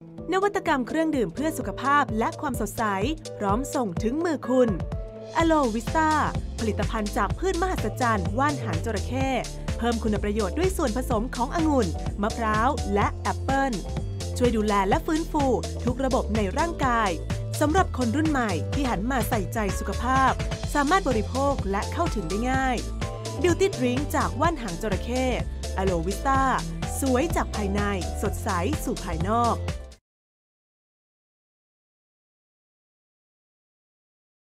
นวัตกรรมเครื่องดื่มเพื่อสุขภาพและความสดใสพร้อมส่งถึงมือคุณอโลวิสตาผลิตภัณฑ์จากพืชมหัศจรรย์ว่านหางจระเข้เพิ่มคุณประโยชน์ด้วยส่วนผสมขององุ่นมะพร้าวและแอปเปิ้ลช่วยดูแลและฟื้นฟูทุกระบบในร่างกายสำหรับคนรุ่นใหม่ที่หันมาใส่ใจสุขภาพสามารถบริโภคและเข้าถึงได้ง่ายบิวตี้ดริงก์จากว่านหางจระเข้อโลวิสตาสวยจากภายในสดใสสู่ภายนอก